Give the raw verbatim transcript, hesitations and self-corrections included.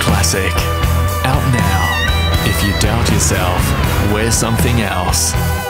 classic. Out now. If you doubt yourself, we're something else.